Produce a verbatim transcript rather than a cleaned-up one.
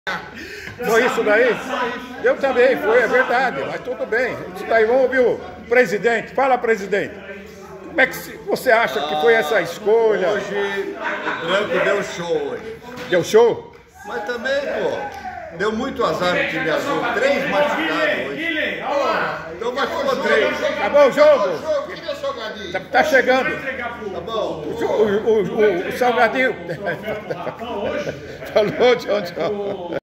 Foi isso daí? Eu também, foi, é verdade, mas tudo bem. Isso daí, vamos ouvir o presidente. Fala, presidente. Como é que você acha que foi essa escolha? Hoje o Branco deu show hoje. Deu show? Mas também, pô, deu muito azar no time azul. Três machucados hoje. Então machucou três. Acabou o jogo? Tá, tá chegando. Tá bom. O, o, o, o, o Salgadinho. Falou, tchau, tchau.